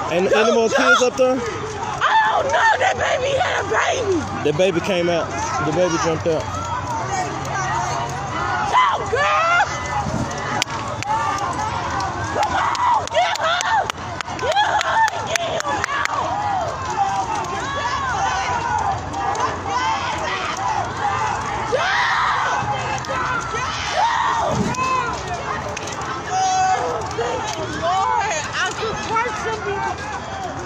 Ain't any more kids up there? Oh no, that baby had a baby. The baby came out. The baby jumped out. Go, girl! Come on, get her! Get her and get him out! Oh, thank you, Lord. I could work some people.